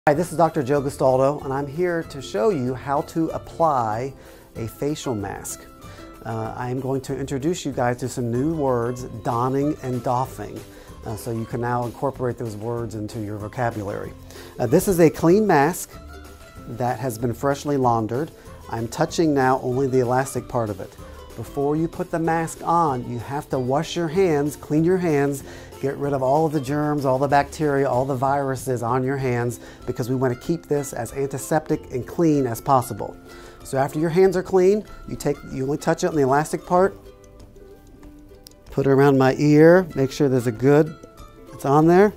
Hi, this is Dr. Joe Gastaldo, and I'm here to show you how to apply a facial mask. I'm going to introduce you guys to some new words, donning and doffing, so you can now incorporate those words into your vocabulary. This is a clean mask that has been freshly laundered. I'm touching now only the elastic part of it. Before you put the mask on, you have to wash your hands, clean your hands, get rid of all of the germs, all the bacteria, all the viruses on your hands, because we want to keep this as antiseptic and clean as possible. So after your hands are clean, you only touch it on the elastic part, put it around my ear, make sure it's on there.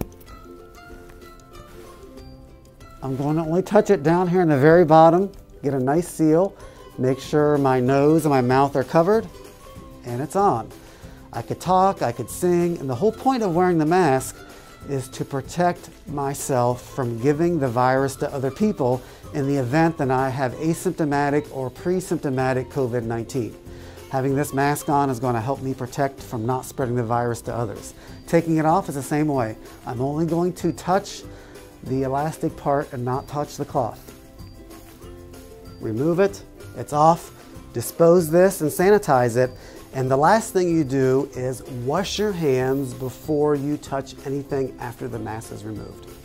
I'm going to only touch it down here in the very bottom, get a nice seal, make sure my nose and my mouth are covered, and it's on. I could talk, I could sing, and the whole point of wearing the mask is to protect myself from giving the virus to other people in the event that I have asymptomatic or pre-symptomatic COVID-19. Having this mask on is going to help me protect from not spreading the virus to others. Taking it off is the same way. I'm only going to touch the elastic part and not touch the cloth. Remove it, it's off, dispose this and sanitize it. And the last thing you do is wash your hands before you touch anything after the mask is removed.